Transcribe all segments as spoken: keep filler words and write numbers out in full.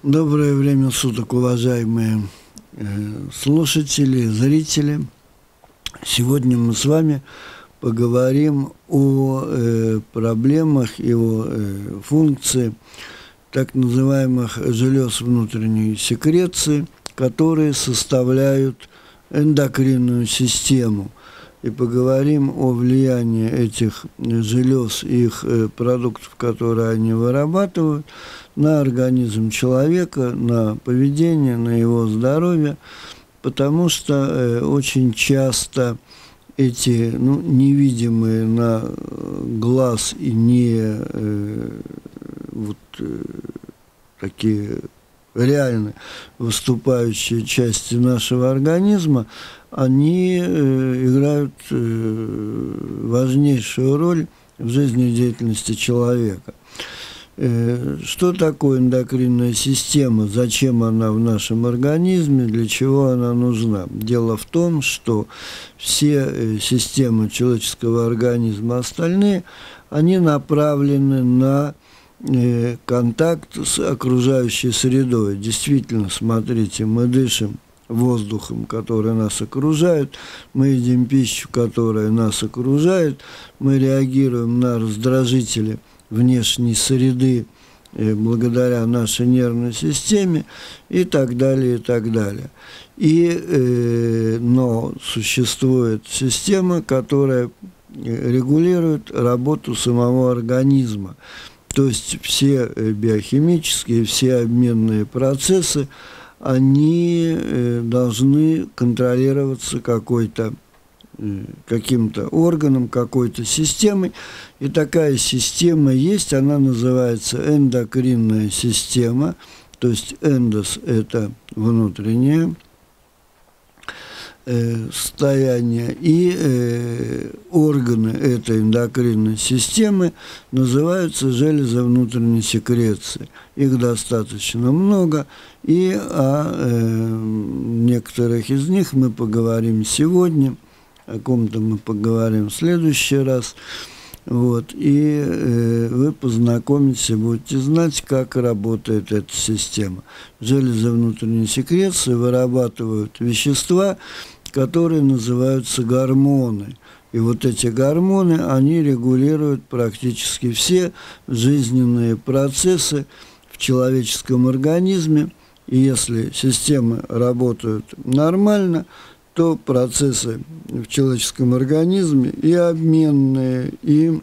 Доброе время суток, уважаемые э, слушатели, зрители. Сегодня мы с вами поговорим о э, проблемах и о э, функции так называемых желез внутренней секреции, которые составляют эндокринную систему. И поговорим о влиянии этих желез и их э, продуктов, которые они вырабатывают, на организм человека, на поведение, на его здоровье, потому что э, очень часто эти ну, невидимые на глаз и не э, вот, э, такие реально выступающие части нашего организма, они э, играют э, важнейшую роль в жизнедеятельности человека. Э, что такое эндокринная система, зачем она в нашем организме, для чего она нужна? Дело в том, что все э, системы человеческого организма, остальные, они направлены на контакт с окружающей средой. Действительно, смотрите, мы дышим воздухом, который нас окружает, мы едим пищу, которая нас окружает, мы реагируем на раздражители внешней среды э, благодаря нашей нервной системе и так далее, и так далее. И, э, но существует система, которая регулирует работу самого организма. То есть все биохимические, все обменные процессы, они должны контролироваться какой-то, каким-то органом, какой-то системой. И такая система есть, она называется эндокринная система. То есть эндос – это внутреннее состояние, и э, органы этой эндокринной системы называются железы внутренней секреции. Их достаточно много, и о э, некоторых из них мы поговорим сегодня, о ком-то мы поговорим в следующий раз. Вот, и э, вы познакомитесь и будете знать, как работает эта система. Железы внутренней секреции вырабатывают вещества, которые называются гормоны. И вот эти гормоны, они регулируют практически все жизненные процессы в человеческом организме. И если системы работают нормально, то процессы в человеческом организме и обменные, и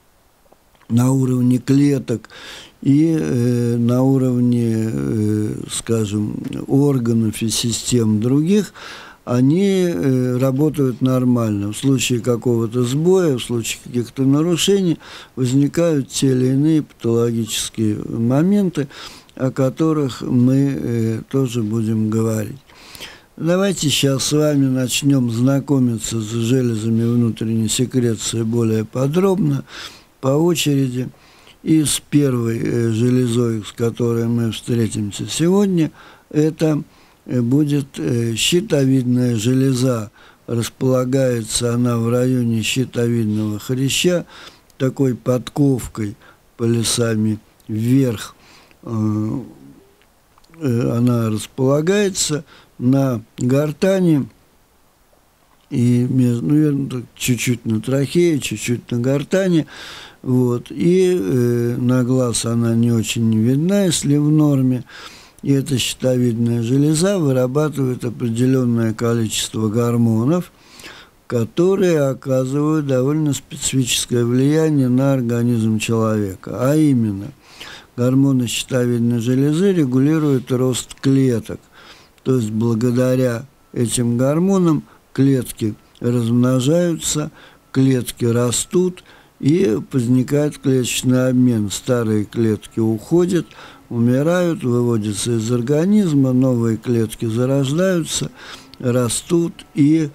на уровне клеток, и э, на уровне, э, скажем, органов и систем других, они э, работают нормально. В случае какого-то сбоя, в случае каких-то нарушений возникают те или иные патологические моменты, о которых мы э, тоже будем говорить. Давайте сейчас с вами начнем знакомиться с железами внутренней секреции более подробно, по очереди. И с первой э, железой, с которой мы встретимся сегодня, это будет э, щитовидная железа. Располагается она в районе щитовидного хряща, такой подковкой полюсами вверх. Э, э, она располагается на гортани и ну, чуть-чуть на трахее, чуть-чуть на гортани. Вот. И э, на глаз она не очень видна, если в норме. И эта щитовидная железа вырабатывает определенное количество гормонов, которые оказывают довольно специфическое влияние на организм человека. А именно, гормоны щитовидной железы регулируют рост клеток. То есть благодаря этим гормонам клетки размножаются, клетки растут, и возникает клеточный обмен. Старые клетки уходят, умирают, выводятся из организма, новые клетки зарождаются, растут, и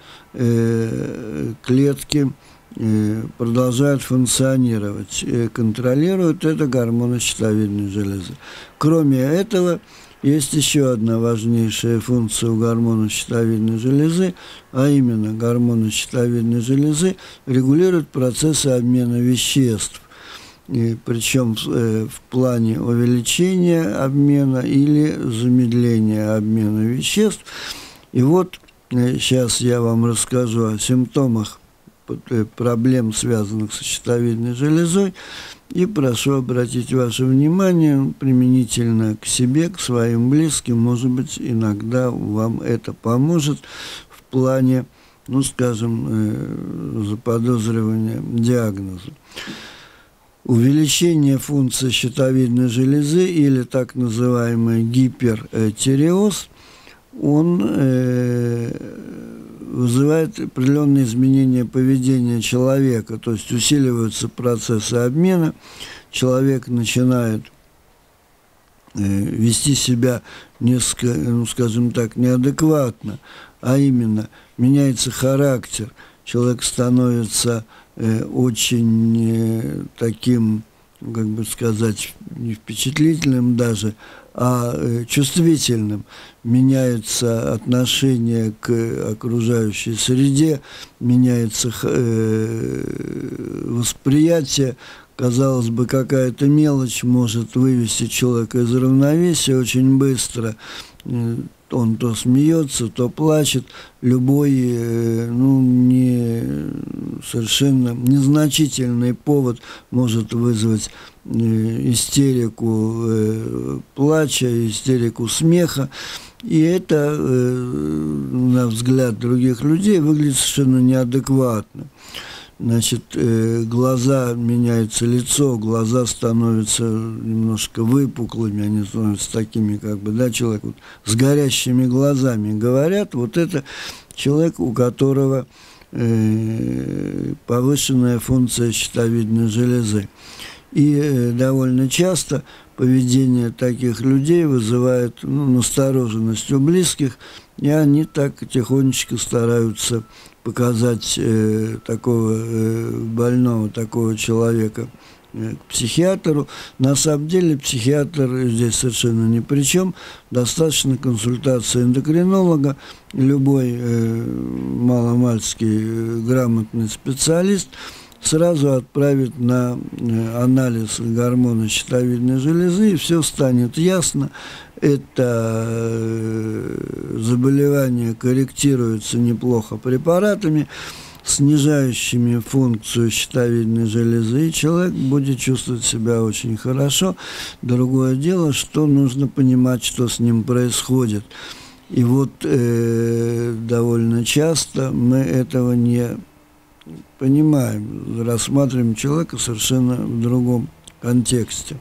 э, клетки э, продолжают функционировать. И контролируют это гормоны щитовидной железы. Кроме этого, есть еще одна важнейшая функция у гормона щитовидной железы, а именно гормоны щитовидной железы регулируют процессы обмена веществ. и причем в, э, в плане увеличения обмена или замедления обмена веществ. И вот э, сейчас я вам расскажу о симптомах э, проблем, связанных со щитовидной железой, и прошу обратить ваше внимание применительно к себе, к своим близким. Может быть, иногда вам это поможет в плане, ну, скажем, э, заподозривания диагноза. Увеличение функции щитовидной железы или так называемый гипертиреоз, он э, вызывает определенные изменения поведения человека, то есть усиливаются процессы обмена, человек начинает э, вести себя несколько, ну, скажем так, неадекватно, а именно меняется характер, человек становится э, очень э, таким, как бы сказать, не впечатлительным даже, а э, чувствительным. Меняется отношение к окружающей среде, меняется э, восприятие. Казалось бы, какая-то мелочь может вывести человека из равновесия очень быстро. Он то смеется, то плачет. Любой, ну, не, совершенно незначительный повод может вызвать истерику плача, истерику смеха. И это, на взгляд других людей, выглядит совершенно неадекватно. Значит, э, глаза, меняется лицо, глаза становятся немножко выпуклыми, они становятся такими, как бы, да, человек вот, с горящими глазами. Говорят, вот это человек, у которого э, повышенная функция щитовидной железы. И э, довольно часто поведение таких людей вызывает, ну, настороженность у близких, и они так тихонечко стараются показать э, такого э, больного, такого человека э, к психиатру. На самом деле психиатр здесь совершенно ни при чем. Достаточно консультации эндокринолога. Любой э, маломальски э, грамотный специалист сразу отправит на э, анализ гормона щитовидной железы, и все станет ясно. Это э, заболевание корректируется неплохо препаратами, снижающими функцию щитовидной железы, и человек будет чувствовать себя очень хорошо. Другое дело, что нужно понимать, что с ним происходит. И вот э, довольно часто мы этого не понимаем, рассматриваем человека совершенно в другом контексте.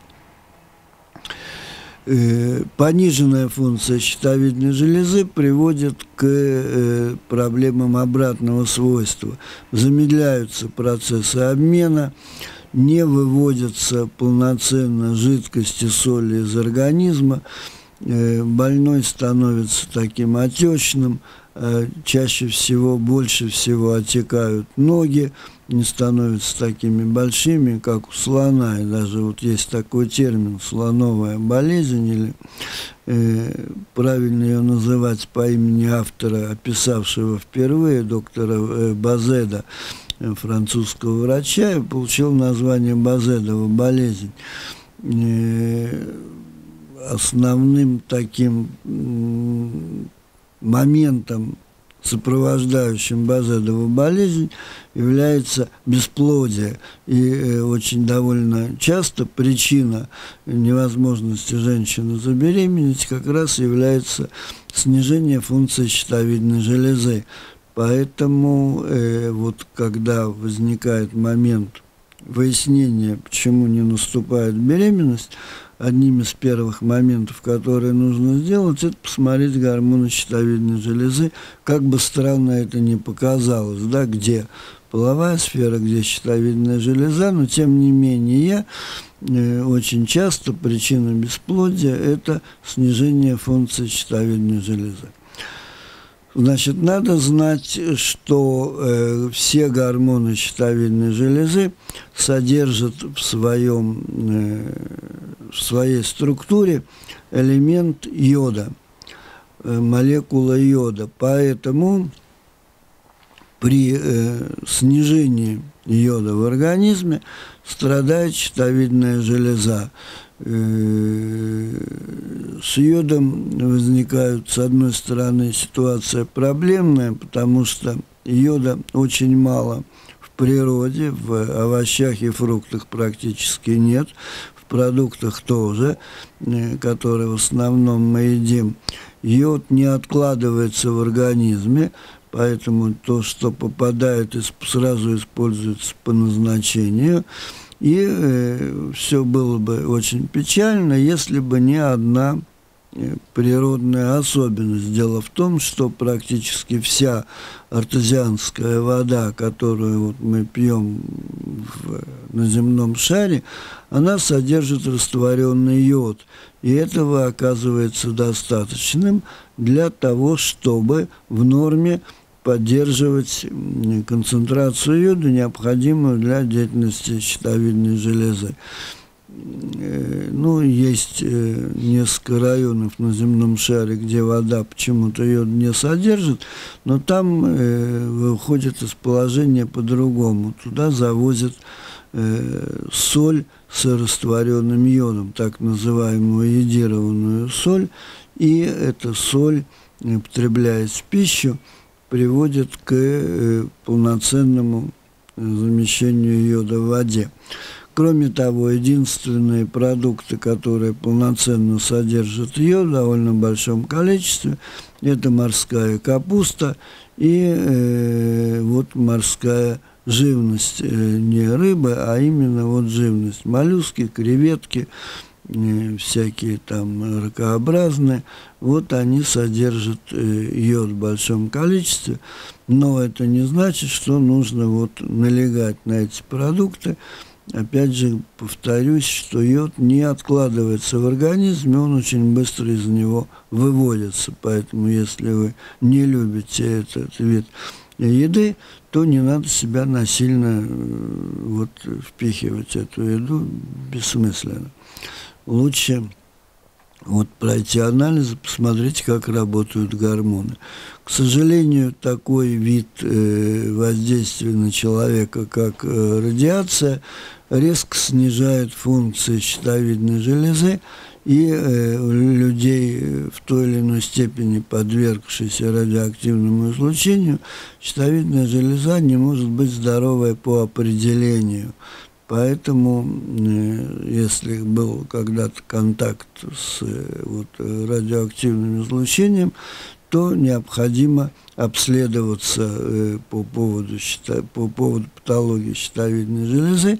Пониженная функция щитовидной железы приводит к э, проблемам обратного свойства. Замедляются процессы обмена, не выводятся полноценно жидкости, соли из организма, э, больной становится таким отечным, э, чаще всего, больше всего отекают ноги, не становятся такими большими, как у слона. И даже вот есть такой термин «слоновая болезнь», или э, правильно ее называть по имени автора, описавшего впервые, доктора э, Базеда, э, французского врача, и получил название Базедова болезнь. Э, основным таким э, моментом, сопровождающим Базедову болезнь, является бесплодие. И э, очень довольно часто причина невозможности женщины забеременеть как раз является снижение функции щитовидной железы. Поэтому э, вот когда возникает момент выяснения, почему не наступает беременность, одним из первых моментов, которые нужно сделать, это посмотреть гормоны щитовидной железы, как бы странно это ни показалось, да, где половая сфера, где щитовидная железа, но тем не менее э, очень часто причина бесплодия – это снижение функции щитовидной железы. Значит, надо знать, что э, все гормоны щитовидной железы содержат в, своем, э, в своей структуре элемент йода, э, молекула йода. Поэтому при э, снижении йода в организме страдает щитовидная железа. Э, с йодом возникает, с одной стороны, ситуация проблемная, потому что йода очень мало в природе, в овощах и фруктах практически нет, в продуктах тоже, э, которые в основном мы едим. Йод не откладывается в организме, поэтому то, что попадает, сразу используется по назначению. И э, все было бы очень печально, если бы не одна э, природная особенность. Дело в том, что практически вся артезианская вода, которую вот мы пьем в, на земном шаре, она содержит растворенный йод. И этого оказывается достаточным для того, чтобы в норме поддерживать концентрацию йода, необходимую для деятельности щитовидной железы. Ну, есть несколько районов на земном шаре, где вода почему-то йод не содержит, но там выходит из положения по-другому. Туда завозят соль с растворенным йодом, так называемую йодированную соль, и эта соль, употребляясь в пищу, приводит к э, полноценному замещению йода в воде. Кроме того, единственные продукты, которые полноценно содержат йод в довольно большом количестве, это морская капуста и э, вот морская живность, э, не рыба, а именно вот живность, моллюски, креветки, всякие там ракообразные, вот они содержат э, йод в большом количестве, но это не значит, что нужно вот налегать на эти продукты. Опять же, повторюсь, что йод не откладывается в организме, он очень быстро из него выводится, поэтому если вы не любите этот вид еды, то не надо себя насильно э, вот впихивать эту еду, бессмысленно. Лучше вот пройти анализы, посмотреть, как работают гормоны. К сожалению, такой вид э, воздействия на человека, как э, радиация, резко снижает функции щитовидной железы, и э, у людей в той или иной степени, подвергшейся радиоактивному излучению, щитовидная железа не может быть здоровой по определению. Поэтому, если был когда-то контакт с вот, радиоактивным излучением, то необходимо обследоваться по поводу, по поводу патологии щитовидной железы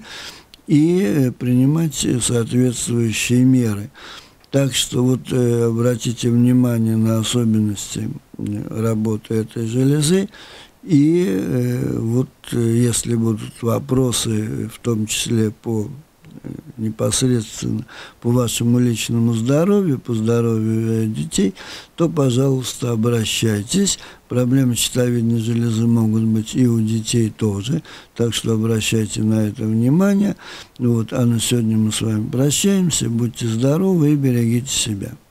и принимать соответствующие меры. Так что вот обратите внимание на особенности работы этой железы. И э, вот если будут вопросы, в том числе по непосредственно по вашему личному здоровью, по здоровью детей, то, пожалуйста, обращайтесь. Проблемы щитовидной железы могут быть и у детей тоже, так что обращайте на это внимание. Вот, а на сегодня мы с вами прощаемся. Будьте здоровы и берегите себя.